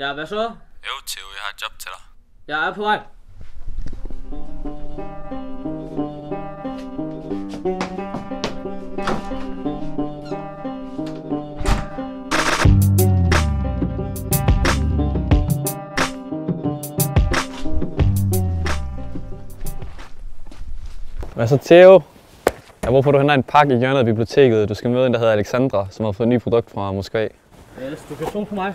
Ja, hvad så? Jo, Theo, jeg har et job til dig. Jeg er på vej. Hvad så, Theo? Jeg har brug for, at du henter en pakke i hjørnet af biblioteket. Du skal møde en, der hedder Alexandra, som har fået et nyt produkt fra Moskva. Yes, du kan stole på mig.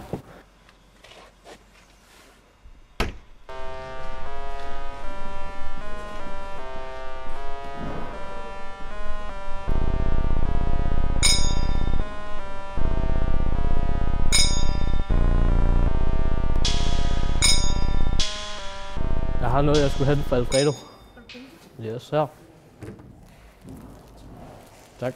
Jeg har noget, jeg skulle hente fra Alfredo. Yes, her. Tak.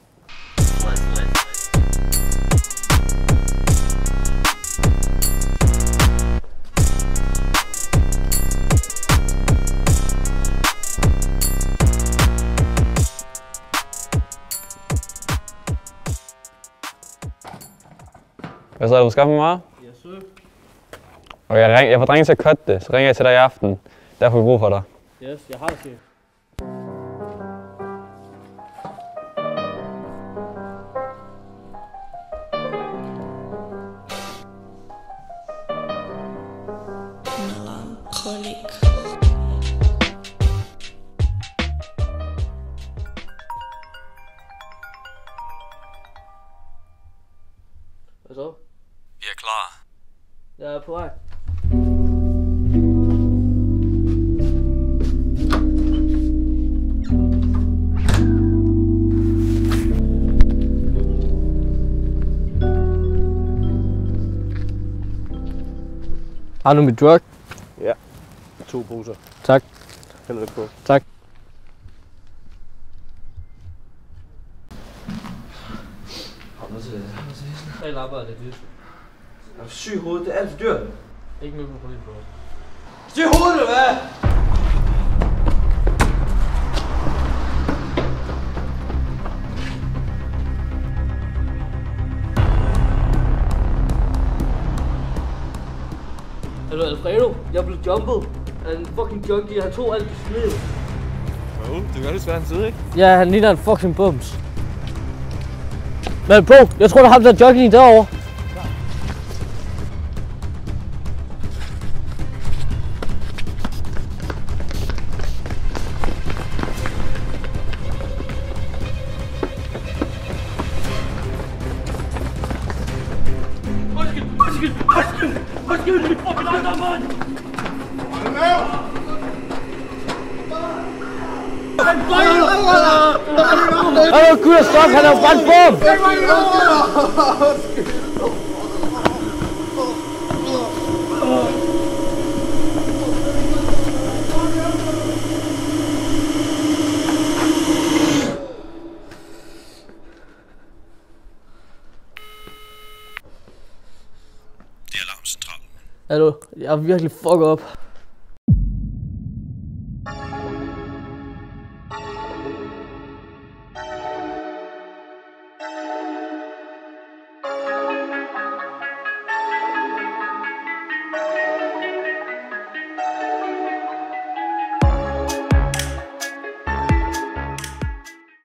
Hvad så, er du skaffe mig meget? Yes, sir. Og jeg får drengen til at cutte det, så ringer jeg til dig i aften. Derfor har vi brug for dig. Yes, jeg har det, chef. Melancholic. Hvad så? Vi er klar. Jeg er på vej. Har du mit drug? Ja. 2 poser. Tak. Hæld det på. Tak. Tre lapper er det dyrt. Er du syg i hovedet? Det er alt for dyrt. Ikke med på dit brød. Syg i hovedet, eller hvad? Hallo Alfredo, jeg blev jumpet af en fucking junkie. Han tog alt det sned. Jo, det gør det svært en side, ikke? Ja, han ligner en fucking bums. Men bro, jeg tror, der har der junkie derovre. Undskyld, mit fucking andre mand! Hallo, Gud og stok, han er jo brændt bom! Det er alarmcentralen. Hallo, jeg er virkelig fucket op.